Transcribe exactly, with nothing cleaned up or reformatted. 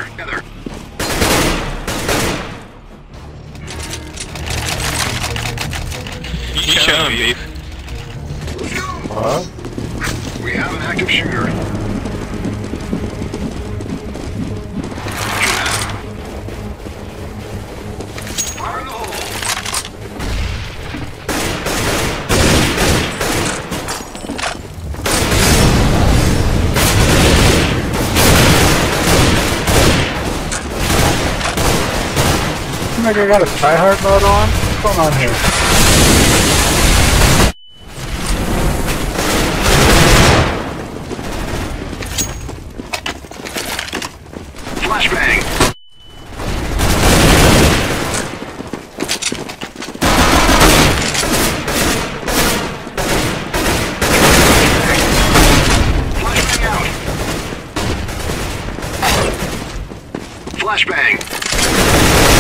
together, together. You showing beef? Huh? We have an active shooter. Fire in the hole. Seems like I got a tryhard mode on. What's going on here? Flashbang. Flashbang out. Flashbang.